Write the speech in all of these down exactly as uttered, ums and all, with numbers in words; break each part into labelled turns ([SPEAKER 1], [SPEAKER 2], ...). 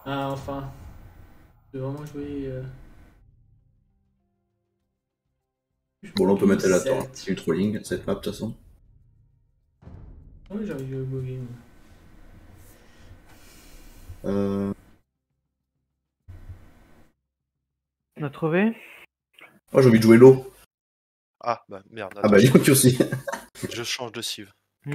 [SPEAKER 1] Ah, enfin. Je vais vraiment jouer. Euh...
[SPEAKER 2] Bon, là on peut mettre à la temps.
[SPEAKER 1] sept.
[SPEAKER 2] C'est du trolling cette map de toute façon.
[SPEAKER 1] Oui, j'ai envie de jouer au beau game.
[SPEAKER 2] Euh...
[SPEAKER 3] On a trouvé.
[SPEAKER 2] Oh, j'ai envie de jouer l'eau.
[SPEAKER 4] Ah, bah merde.
[SPEAKER 2] Ah, bah,
[SPEAKER 4] Attends,
[SPEAKER 2] Lyon aussi.
[SPEAKER 4] je change de cive.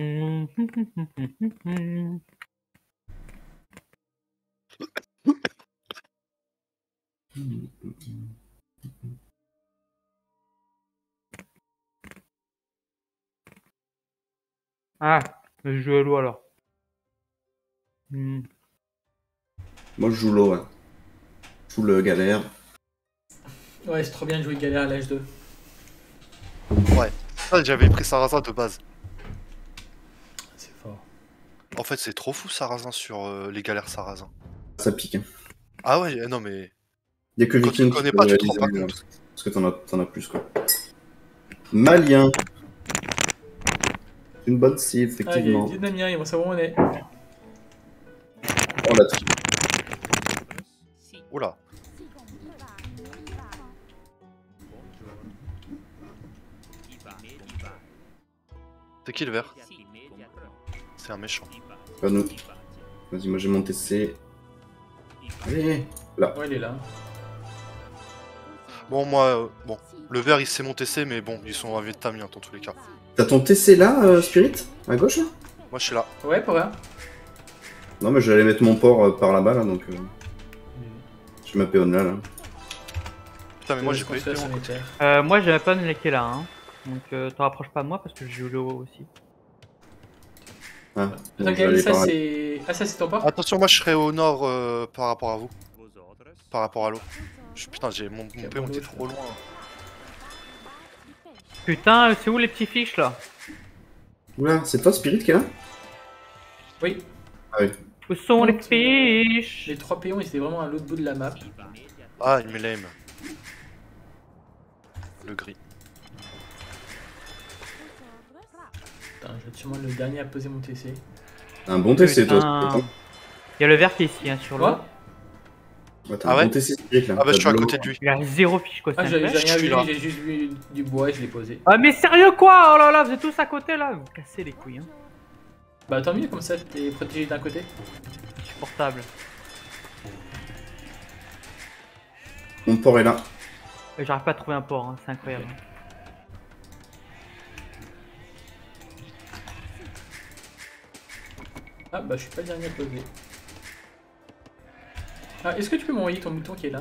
[SPEAKER 3] Ah, je joue à l'eau alors. Hmm.
[SPEAKER 2] Moi, je joue l'eau, ouais. Je joue le galère.
[SPEAKER 1] Ouais, c'est trop bien de jouer galère à l'âge deux.
[SPEAKER 4] Ouais. Ah, j'avais pris Sarrasin de base.
[SPEAKER 1] C'est fort.
[SPEAKER 4] En fait, c'est trop fou Sarrasin sur euh, les galères Sarrasin.
[SPEAKER 2] Ça pique. Hein.
[SPEAKER 4] Ah ouais, non mais.
[SPEAKER 2] Il y a que
[SPEAKER 4] Quand tu
[SPEAKER 2] Viking
[SPEAKER 4] le connais
[SPEAKER 2] qui
[SPEAKER 4] pas,
[SPEAKER 2] peut
[SPEAKER 4] tu te rends
[SPEAKER 2] réaliser
[SPEAKER 4] pas
[SPEAKER 2] un-
[SPEAKER 4] compte.
[SPEAKER 2] parce que t'en as, t'en as plus, quoi. Malien. Une bonne cible,
[SPEAKER 1] Ah, les
[SPEAKER 2] effectivement.
[SPEAKER 1] Vietnamiens, ils vont savoir où on est.
[SPEAKER 2] On l'a tri-
[SPEAKER 4] Oula. C'est qui le vert? C'est un méchant.
[SPEAKER 2] Pas nous. Vas-y, moi j'ai mon T C. Allez, là.
[SPEAKER 1] Ouais, il est là.
[SPEAKER 4] Bon, moi, euh, bon. Le vert, il sait mon T C, mais bon, ils sont vietnamiens dans tous les cas.
[SPEAKER 2] T'as ton T C là, euh, Spirit? À gauche, là?
[SPEAKER 4] Moi, je suis là.
[SPEAKER 1] Ouais, pour voir.
[SPEAKER 2] Non, mais j'allais mettre mon port euh, par là-bas, là, donc... Euh... Je ma péonne là, là.
[SPEAKER 4] Putain, mais moi, j'ai pas eu de
[SPEAKER 1] fait
[SPEAKER 4] péon.
[SPEAKER 3] Euh, moi j'ai pas de qui est là, hein. Donc euh, t'en rapproches pas de moi parce que je joue l'eau aussi.
[SPEAKER 2] Ah,
[SPEAKER 1] Attends,
[SPEAKER 2] bon,
[SPEAKER 1] Gaël,
[SPEAKER 2] j'allais
[SPEAKER 1] ça
[SPEAKER 2] par là.
[SPEAKER 1] c'est. Ah, ça c'est ton port?
[SPEAKER 4] Attention, moi, je serai au nord euh, par rapport à vous. Par rapport à l'eau. Je- Putain, j'ai mon, mon péon était trop loin.
[SPEAKER 3] Putain, c'est où les petits fiches là?
[SPEAKER 2] Oula, c'est toi, Spirit, qui est là?
[SPEAKER 1] Oui.
[SPEAKER 2] Ah oui.
[SPEAKER 3] Où sont les
[SPEAKER 1] Donc,
[SPEAKER 3] fiches?
[SPEAKER 1] Les trois péons ils étaient vraiment à l'autre bout de la map.
[SPEAKER 4] Ah, il me lame. Le gris.
[SPEAKER 1] Putain, je vais être sûrement le dernier à poser mon T C.
[SPEAKER 2] Un bon T C, toi.
[SPEAKER 3] Putain. Il y a le vert qui est ici, hein, sur l'eau.
[SPEAKER 1] Quoi?
[SPEAKER 2] Ouais, t'as
[SPEAKER 4] Ah
[SPEAKER 2] un
[SPEAKER 4] ouais
[SPEAKER 2] bon T C, Spirit, là.
[SPEAKER 4] Ah bah, je suis
[SPEAKER 2] T'as
[SPEAKER 4] à
[SPEAKER 2] de l'eau.
[SPEAKER 4] côté de lui.
[SPEAKER 3] Il a zéro fiche quoi,
[SPEAKER 1] Ah,
[SPEAKER 3] c'est
[SPEAKER 1] j'ai j'ai
[SPEAKER 3] incroyable.
[SPEAKER 1] rien
[SPEAKER 4] Je suis
[SPEAKER 1] vu,
[SPEAKER 4] là.
[SPEAKER 1] j'ai juste vu du bois et je l'ai posé.
[SPEAKER 3] Ah mais sérieux quoi? Oh là là, vous êtes tous à côté là, vous cassez les couilles, hein.
[SPEAKER 1] Bah tant mieux, comme ça t'es protégé d'un côté.
[SPEAKER 3] Insupportable.
[SPEAKER 2] Mon port est là.
[SPEAKER 3] Et j'arrive pas à trouver un port, hein, c'est incroyable.
[SPEAKER 1] Ah bah je suis pas le dernier à poser. Ah, est-ce que tu peux m'envoyer ton mouton qui est là?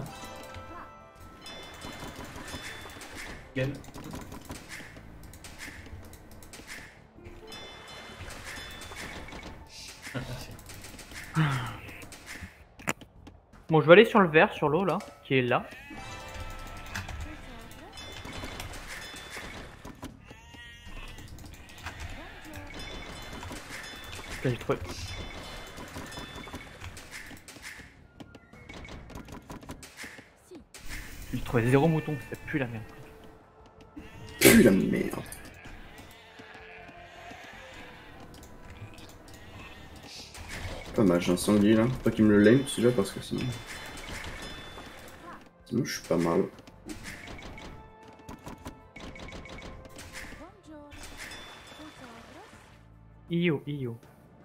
[SPEAKER 1] Gaël. Ah, merci.
[SPEAKER 3] Bon, je vais aller sur le vert, sur l'eau là, qui est là. Là, j'ai trouvé. J'ai trouvé zéro mouton, ça pue la merde.
[SPEAKER 2] Pue la merde. Pas mal, j'ai un sanglier là. Pas qu'il me le lame celui-là parce que sinon. Sinon, je suis pas mal.
[SPEAKER 3] Io, io.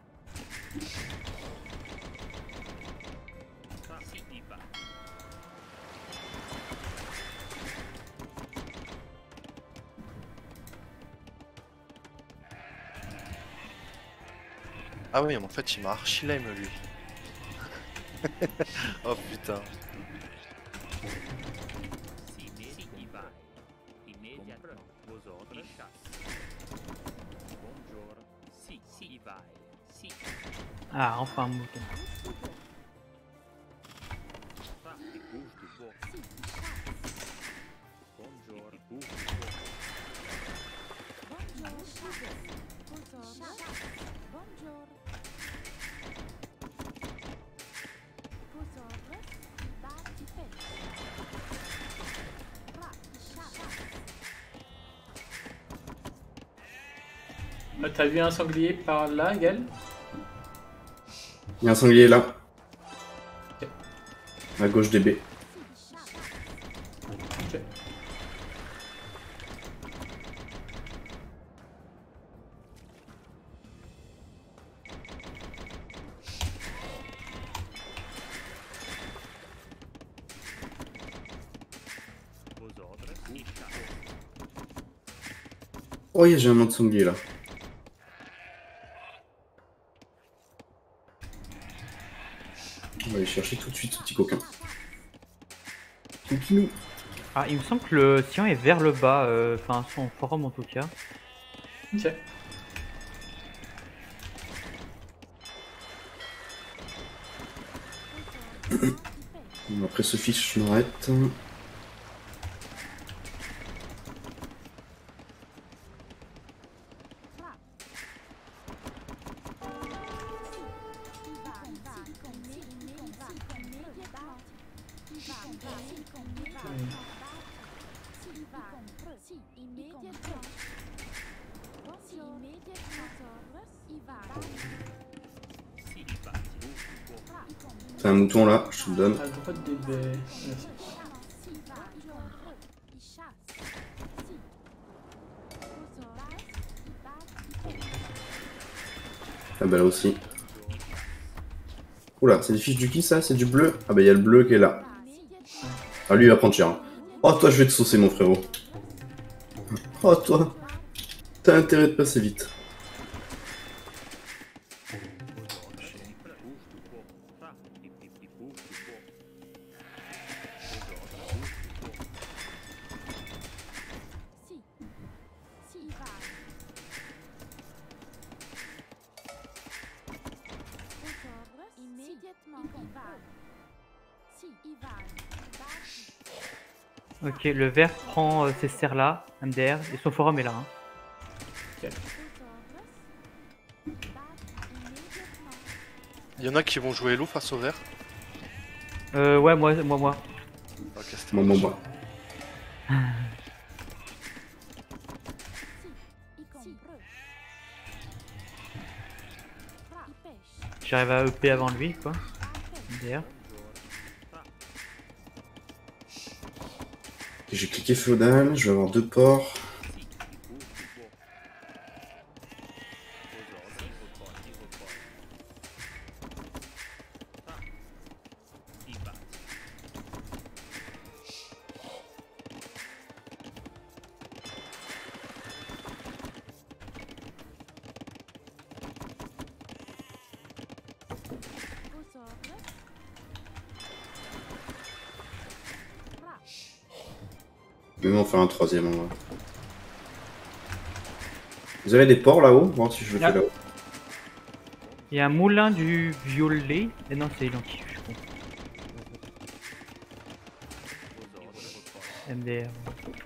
[SPEAKER 4] Ah oui, mais en fait, il m'a archi lame lui. Oh putain.
[SPEAKER 3] Ah, enfin un mouton.
[SPEAKER 1] Ah, t'as vu un sanglier par là, Gaël?
[SPEAKER 2] Il y a un sanglier là.
[SPEAKER 1] Ok.
[SPEAKER 2] À gauche D B.
[SPEAKER 1] Ok.
[SPEAKER 2] Oh, yeah, j'ai un Matsumgi là. On va aller chercher tout de suite ce petit coquin. Tranquillou.
[SPEAKER 3] Ah, il me semble que le sien est vers le bas, euh, enfin son forum en tout cas.
[SPEAKER 1] Ok.
[SPEAKER 2] Bon, après ce fiche, je m'arrête. T'as un mouton là, je te le donne.
[SPEAKER 1] À droite des baies. Merci.
[SPEAKER 2] Ah bah là aussi. Oula, c'est des fiches du qui ça? C'est du bleu? Ah bah il y a le bleu qui est là. Ah lui il va prendre cher. Hein. Oh toi je vais te saucer mon frérot. Oh toi. T'as intérêt de passer vite.
[SPEAKER 3] Ok, le vert prend euh, ces serres là, M D R, et son forum est là. Hein.
[SPEAKER 1] Ok.
[SPEAKER 4] Il y en a qui vont jouer loup face au vert.
[SPEAKER 3] Euh, ouais, moi, moi, moi.
[SPEAKER 4] Ok, c'était
[SPEAKER 2] Bon, bon, bon.
[SPEAKER 3] J'arrive à E P avant lui, quoi. M D R.
[SPEAKER 2] J'ai cliqué féodal, je vais avoir deux ports. Je vais en faire un troisième en vrai. Vous avez des ports là-haut? Voir si je le fais
[SPEAKER 3] Ah.
[SPEAKER 2] là-haut.
[SPEAKER 3] Il y a un moulin du violet. Et non, c'est l'anti, je crois. M D R.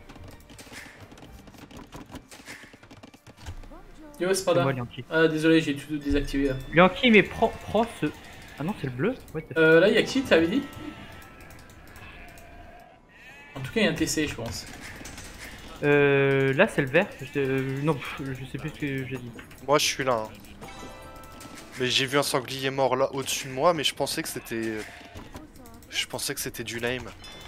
[SPEAKER 1] Yo, c'est pas
[SPEAKER 3] C'est moi,
[SPEAKER 1] là.
[SPEAKER 3] Yankee.
[SPEAKER 1] Ah, désolé, j'ai tout désactivé là.
[SPEAKER 3] Yankee, mais prends, prends ce. Ah non, c'est le bleu? Ouais, t'as-
[SPEAKER 1] Euh, là, il y a qui, t'avais dit? En tout cas, il y a un T C, je pense.
[SPEAKER 3] Euh, là, c'est le vert. Je, euh, non, pff, je sais plus ce que j'ai dit.
[SPEAKER 4] Moi je suis là. Hein. Mais j'ai vu un sanglier mort là au-dessus de moi, mais je pensais que c'était. Je pensais que c'était du lame.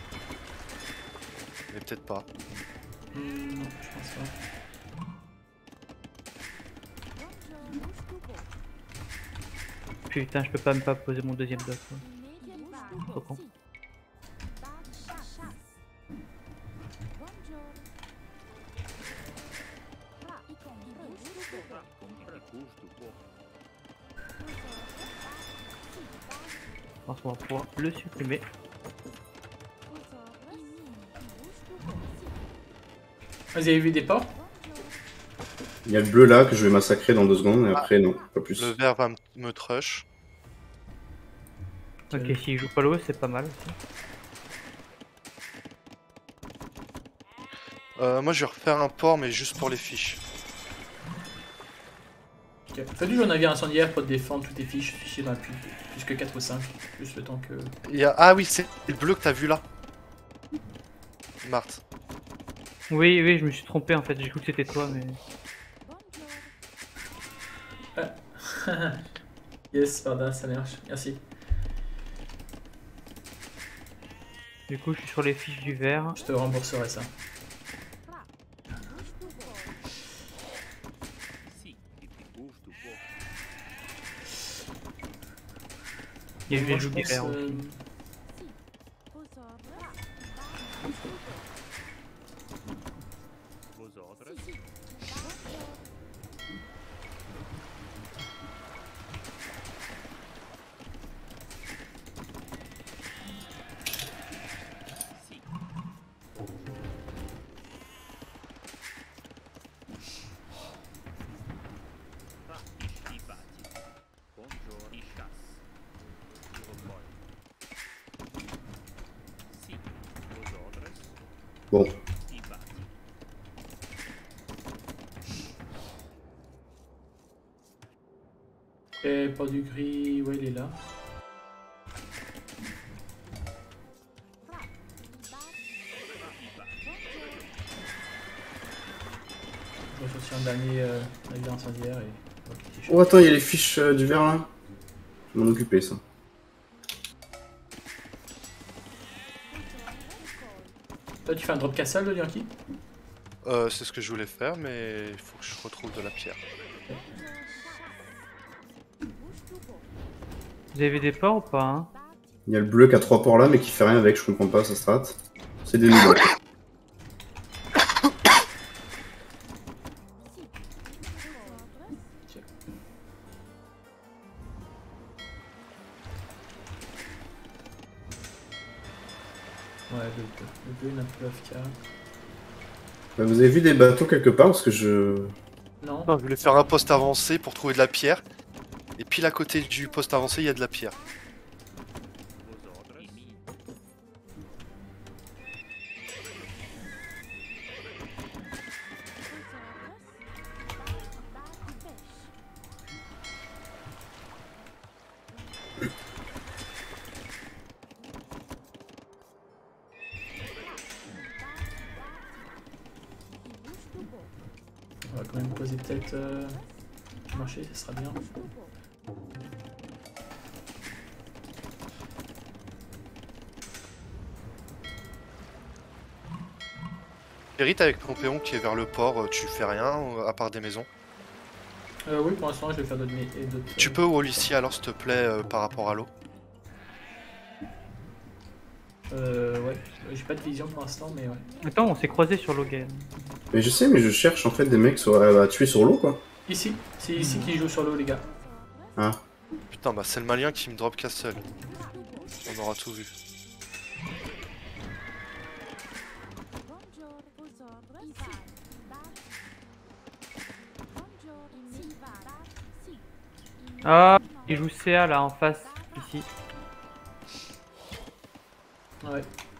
[SPEAKER 4] Mais peut-être pas.
[SPEAKER 1] Hmm, non, je pense pas.
[SPEAKER 3] Putain, je peux pas même pas poser mon deuxième doc. quoi. Trop con. Je pense qu'on va pouvoir le supprimer.
[SPEAKER 1] Vous avez vu des ports?
[SPEAKER 2] Il y a le bleu là que je vais massacrer dans deux secondes et après non, pas plus.
[SPEAKER 4] Le vert va m- me trush.
[SPEAKER 3] Ok, s'il joue pas l'eau, c'est pas mal. aussi.
[SPEAKER 4] Euh, moi je vais refaire un port, mais juste pour les fiches.
[SPEAKER 1] Ok. Fais du jaune navire incendiaire pour te défendre toutes tes fiches. Si j'en ai plus, plus que quatre ou cinq. Juste le temps que.
[SPEAKER 4] Il y a... Ah oui, c'est le bleu que t'as vu là. Marthe.
[SPEAKER 3] Oui, oui, je me suis trompé en fait. J'ai cru que c'était toi, mais.
[SPEAKER 1] Yes, pardon, ça marche. Merci.
[SPEAKER 3] Du coup, je suis sur les fiches du vert.
[SPEAKER 1] Je te rembourserai ça.
[SPEAKER 3] Il y a eu
[SPEAKER 1] Moi,
[SPEAKER 3] les
[SPEAKER 1] je
[SPEAKER 3] loups des
[SPEAKER 1] pense,
[SPEAKER 3] verts
[SPEAKER 1] euh,
[SPEAKER 3] aussi.
[SPEAKER 2] Bon.
[SPEAKER 1] Et pas du gris, ouais, il est là. Je vais sortir un dernier euh, navire incendiaire et. Ok,
[SPEAKER 2] Oh, attends, il y a les fiches euh, du vert là. Je vais m'en occuper, ça.
[SPEAKER 1] Toi, tu fais un drop castle de Yankee?
[SPEAKER 4] Euh, c'est ce que je voulais faire, mais il faut que je retrouve de la pierre.
[SPEAKER 3] Vous avez des ports ou pas hein?
[SPEAKER 2] Il y a le bleu qui a trois ports là, mais qui fait rien avec, je comprends pas sa strat. C'est des nouveaux.
[SPEAKER 1] Ouais, le bleu. Le bleu, il n'a plus F K.
[SPEAKER 2] Bah, vous avez vu des bateaux quelque part parce que je.
[SPEAKER 1] Non?
[SPEAKER 4] Non, je voulais faire un poste avancé pour trouver de la pierre. Et pile à côté du poste avancé, il y a de la pierre.
[SPEAKER 1] On va quand même poser peut-être euh, marché, ça sera bien.
[SPEAKER 4] Hérite avec ton péon qui est vers le port, euh, tu fais rien euh, à part des maisons.
[SPEAKER 1] Euh, oui, pour l'instant, je vais faire d'autres. mé- et d'autres,
[SPEAKER 4] Tu
[SPEAKER 1] euh,
[SPEAKER 4] peux wall ici alors s'il te plaît euh, par rapport à l'eau.
[SPEAKER 1] Euh, ouais, j'ai pas de vision pour l'instant, mais ouais.
[SPEAKER 3] Attends, on s'est croisés sur Logan.
[SPEAKER 2] Mais je sais, mais je cherche en fait des mecs sur- à tuer sur l'eau quoi.
[SPEAKER 1] Ici, c'est ici qui joue sur l'eau, les gars.
[SPEAKER 2] Ah.
[SPEAKER 4] Putain bah c'est le malien qui me drop castle. On aura tout vu.
[SPEAKER 3] Ah, il joue C A là en face, ici.
[SPEAKER 1] Ouais.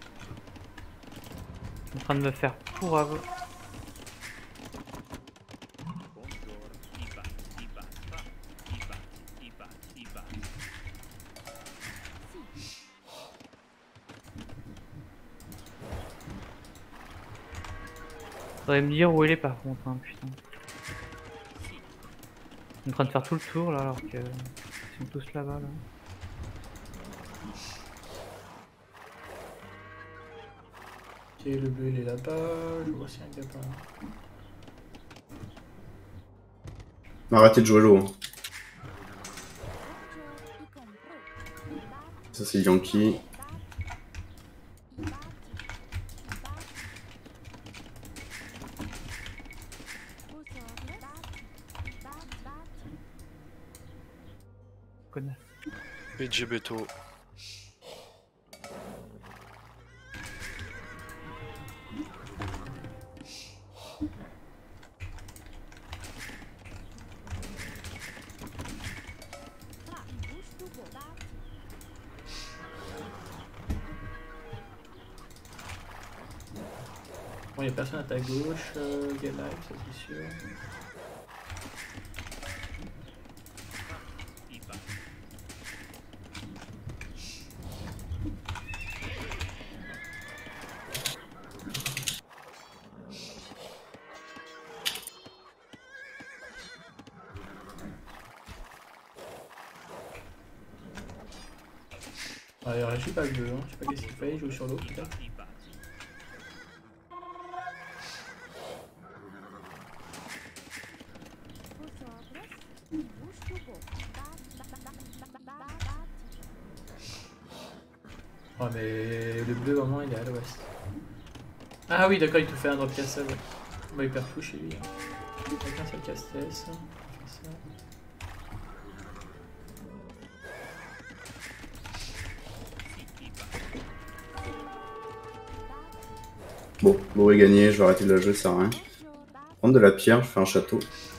[SPEAKER 3] En train de me faire pour avoir. Faudrait me dire où il est par contre, hein, putain. Il est en train de faire tout le tour là alors que. Ils sont tous là-bas là.
[SPEAKER 1] Ok, le bleu il est là-bas. Je vois s'il y a un gars par là.
[SPEAKER 2] Arrêtez de jouer l'eau. Hein. Ça c'est Yankee.
[SPEAKER 3] Connasse.
[SPEAKER 4] Et Djebeto.
[SPEAKER 1] Bon, il y a personne à ta gauche, euh, Get Live, ça c'est sûr. Ouais, il réagit pas le bleu, hein. Je sais pas qu'est-ce qu'il fait, il joue sur l'eau peut-être. Oh mais le bleu vraiment il est à l'ouest. Ah oui d'accord, il te fait un drop castle, ouais. Bah il perd tout chez lui. Hein. Avec un seul casse-tête.
[SPEAKER 2] Bon, bon est gagné, je vais arrêter de la jouer, ça sert à rien. Prendre de la pierre, je fais un château.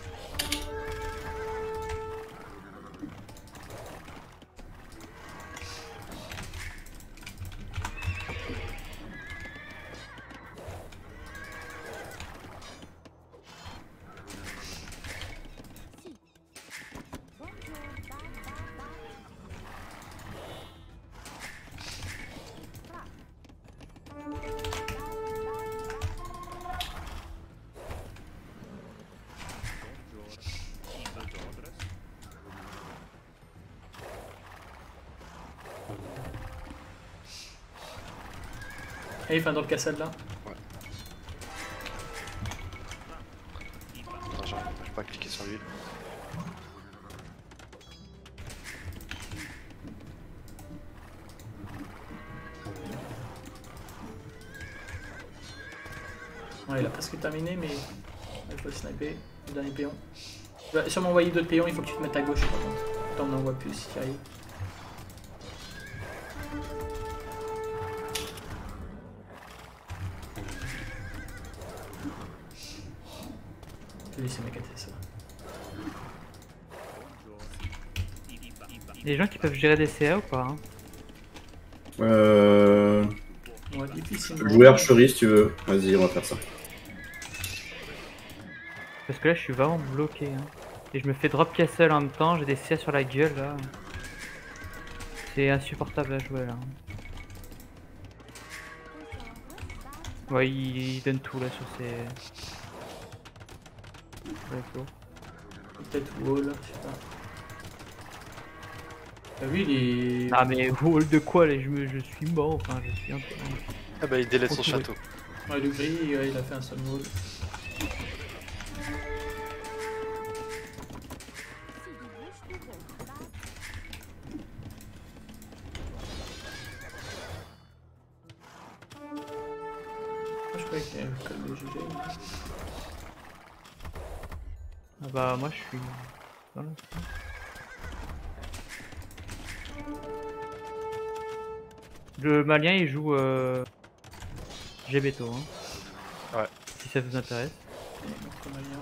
[SPEAKER 1] Et il fait un drop castle là.
[SPEAKER 4] Ouais. Non, j'arrive pas à cliquer sur l'huile.
[SPEAKER 1] Ouais, il a presque terminé, mais il faut le sniper, le dernier péon. Tu vas sûrement envoyer d'autres péons, il faut que tu te mettes à gauche par contre. T'en envoies plus si tu arrives. Je vais laisser mes quatre ça.
[SPEAKER 3] Il y a des gens qui peuvent gérer des C A ou pas hein?
[SPEAKER 2] Euh...
[SPEAKER 1] Ouais, difficilement.
[SPEAKER 2] Je peux jouer archerie si tu veux. Vas-y, on va faire ça.
[SPEAKER 3] Parce que là je suis vraiment bloqué. Hein. Et je me fais drop castle en même temps, j'ai des C A sur la gueule là. C'est insupportable à jouer là. Ouais, il, il donne tout là sur ses... Ouais,
[SPEAKER 1] Peut-être wall, je sais pas. T'as vu, il est...
[SPEAKER 3] ah mais wall de quoi là, je, me, je suis mort, enfin je suis un peu...
[SPEAKER 4] Ah bah il délaisse son
[SPEAKER 3] Ok,
[SPEAKER 4] château.
[SPEAKER 1] Ouais, le gris, ouais, il a fait un sun wall. Je croyais qu'il y avait le code de G G.
[SPEAKER 3] Ah bah moi je suis... Voilà. Le malien il joue euh... Gébeto hein.
[SPEAKER 4] Ouais.
[SPEAKER 3] Si ça vous intéresse.
[SPEAKER 1] Et notre malien.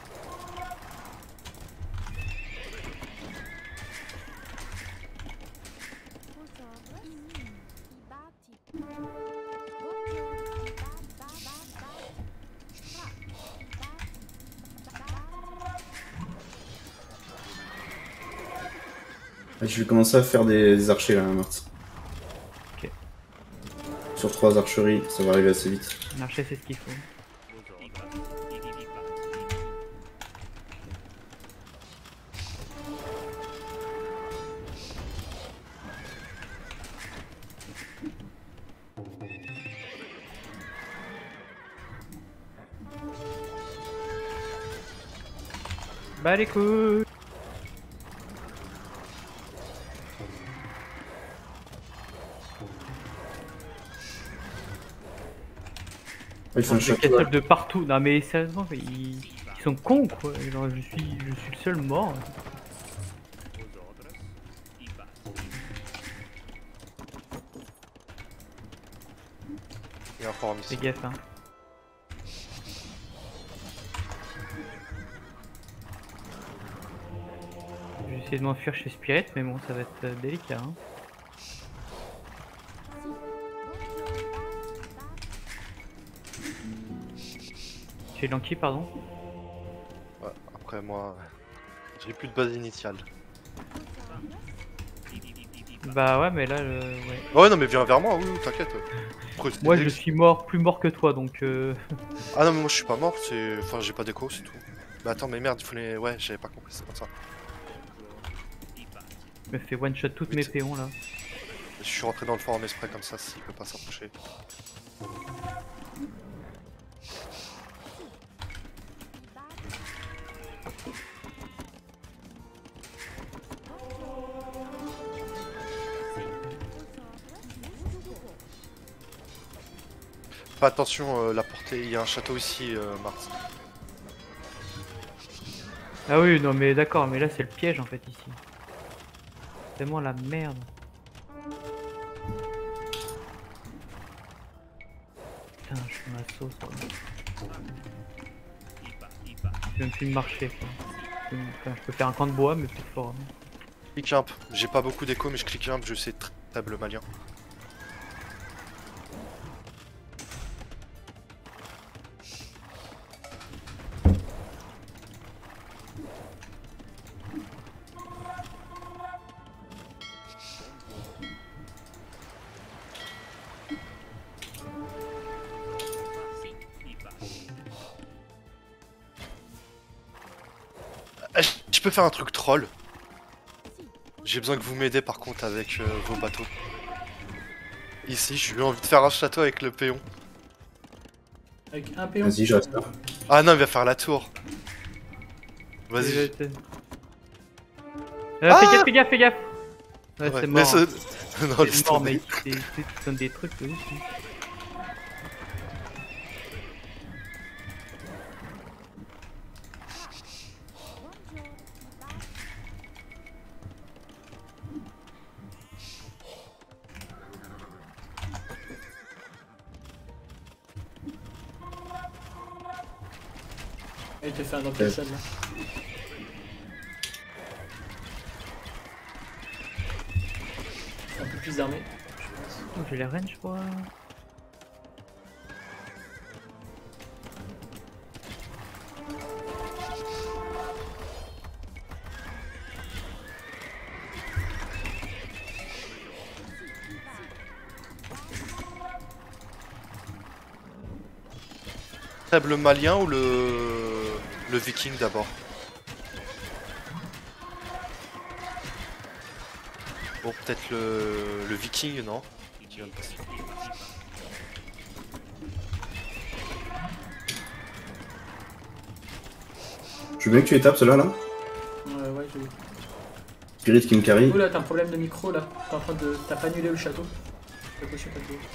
[SPEAKER 2] Je vais commencer à faire des archers là, Marthe.
[SPEAKER 3] Ok.
[SPEAKER 2] Sur trois archeries, ça va arriver assez vite.
[SPEAKER 3] L'archer c'est ce qu'il faut. Bah les couilles.
[SPEAKER 2] Il faut un
[SPEAKER 3] Des
[SPEAKER 2] château.
[SPEAKER 3] castles de partout. Non mais sérieusement, ils, ils sont cons quoi. Genre, je suis, je suis le seul mort.
[SPEAKER 4] Il y a encore un
[SPEAKER 3] Fais
[SPEAKER 4] missile.
[SPEAKER 3] gaffe hein. Je vais essayer de m'enfuir chez Spirit, mais bon, ça va être euh, délicat. Hein. Chez Lanky, pardon.
[SPEAKER 4] Ouais, après moi, j'ai plus de base initiale.
[SPEAKER 3] Bah ouais, mais là, le... ouais.
[SPEAKER 4] Ouais, non, mais viens vers moi, oui, oui, t'inquiète. Après, c'est
[SPEAKER 3] Moi,
[SPEAKER 4] des
[SPEAKER 3] je
[SPEAKER 4] ex-
[SPEAKER 3] suis mort, plus mort que toi, donc. Euh...
[SPEAKER 4] Ah non, mais moi je suis pas mort, c'est. Enfin, j'ai pas d'écho, c'est tout. Bah attends, mais merde, il faut les. Ouais, j'avais pas compris, c'est comme ça.
[SPEAKER 3] Je me fais one shot toutes
[SPEAKER 4] Mais
[SPEAKER 3] mes
[SPEAKER 4] c'est-
[SPEAKER 3] péons là.
[SPEAKER 4] Je suis rentré dans le fort en esprit comme ça, s'il peut pas s'approcher. Fais attention, euh, la portée, il y a un château ici, euh, Marthe.
[SPEAKER 3] Ah oui, non mais d'accord, mais là c'est le piège en fait ici. C'est vraiment la merde. Putain, je suis dans la sauce. Quoi. Je peux même plus marcher quoi. Enfin, je peux faire un camp de bois mais plus fort. Hein.
[SPEAKER 4] Click un peu. J'ai pas beaucoup d'écho mais je clique un peu, je sais très table malien. Je peux faire un truc troll. J'ai besoin que vous m'aidez par contre avec euh, vos bateaux. Ici, j'ai eu envie de faire un château avec le péon.
[SPEAKER 1] Avec un péon.
[SPEAKER 2] Vas-y, je reste là.
[SPEAKER 4] Ah non, il va faire la tour. Vas-y.
[SPEAKER 3] Euh, ah fais gaffe, fais gaffe, fais gaffe. Ouais,
[SPEAKER 4] Ouais,
[SPEAKER 3] c'est
[SPEAKER 4] mais
[SPEAKER 3] mort.
[SPEAKER 4] ce-
[SPEAKER 3] Hein.
[SPEAKER 4] non, laisse
[SPEAKER 3] C'est mort,
[SPEAKER 4] tomber.
[SPEAKER 3] mais il te donne des trucs de ouf. Hein.
[SPEAKER 1] Il te fait un drop castle là. Un peu plus d'armée, je pense.
[SPEAKER 3] Oh, j'ai la reine, je crois.
[SPEAKER 4] Le malien ou le le viking d'abord? Bon, peut-être le le viking, non? Qui vient de passer.
[SPEAKER 2] Je veux bien que tu les tapes, ceux-là, là.
[SPEAKER 1] Ouais, ouais, j'ai vu.
[SPEAKER 2] Spirit qui me carry.
[SPEAKER 1] Oula, t'as un problème de micro là. T'es en train de. T'as pas annulé le château. Fais attention, t'as fait.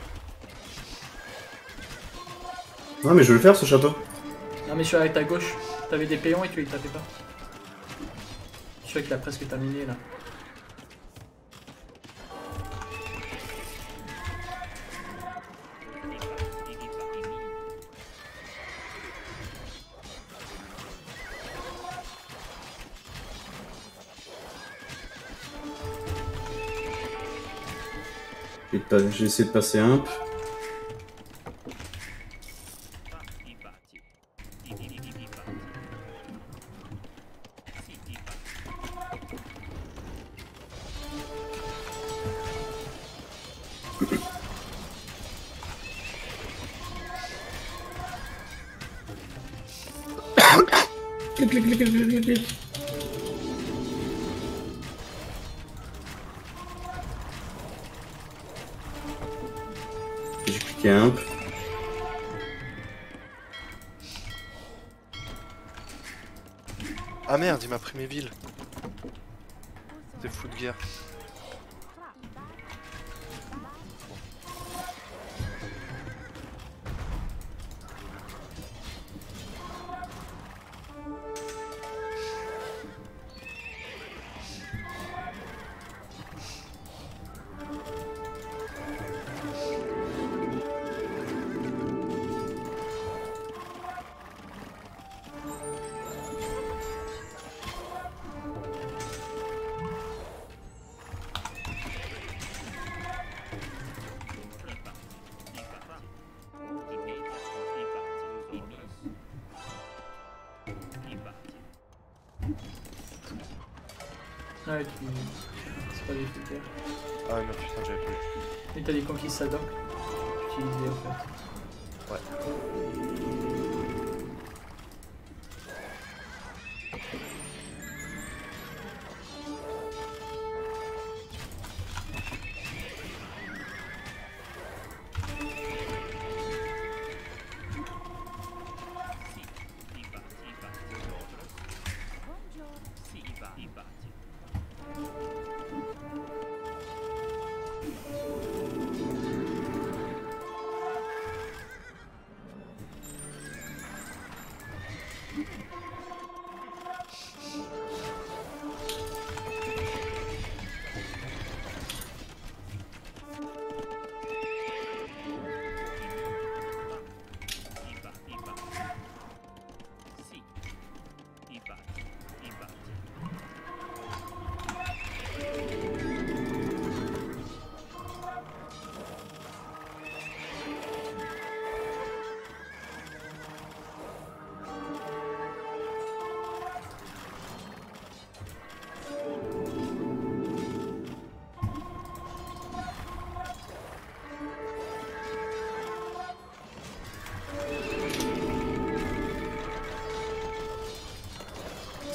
[SPEAKER 2] Non, mais je veux le faire, ce château.
[SPEAKER 1] Non, mais je suis avec ta gauche. T'avais des péons et tu les tapais pas. Je suis qu'il a presque terminé là.
[SPEAKER 2] J'ai essayé de passer un. Clic, clic, clic, clic, clic, clic. J'ai cliqué un peu.
[SPEAKER 4] Ah merde, il m'a pris mes villes. C'est fou de guerre.
[SPEAKER 1] Ouais, tu. C'est pas des trucs clairs.
[SPEAKER 4] Ah non, putain, j'avais plus.
[SPEAKER 1] Et t'as des conquistadors que tu utilisais en fait.
[SPEAKER 4] Ouais.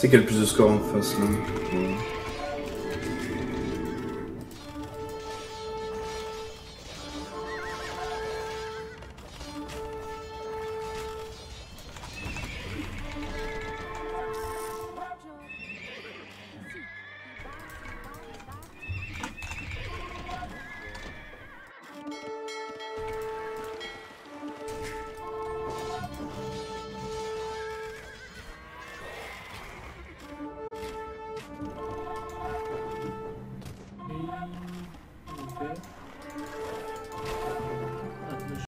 [SPEAKER 2] C'est quel plus de score en face là? Ouais.